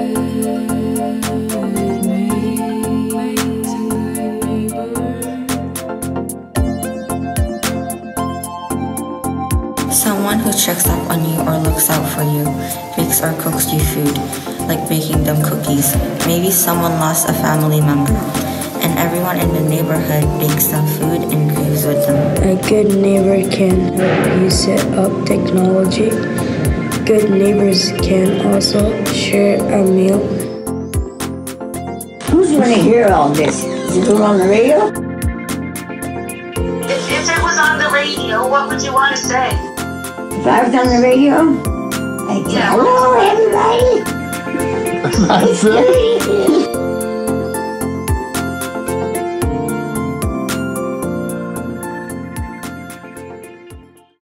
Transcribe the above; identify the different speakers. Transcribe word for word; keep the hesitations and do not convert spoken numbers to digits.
Speaker 1: Someone who checks up on you or looks out for you, bakes or cooks you food, like baking them cookies. Maybe someone lost a family member, and everyone in the neighborhood bakes them food and grieves with them.
Speaker 2: A good neighbor can help you set up technology. Good neighbors can also share a meal.
Speaker 3: Who's going to hear all this? Is it on the radio?
Speaker 4: If, if it was on the radio, what would you want to say?
Speaker 3: If I was on the radio, I'd say,
Speaker 4: Yeah.
Speaker 3: hello, everybody.
Speaker 5: That's it.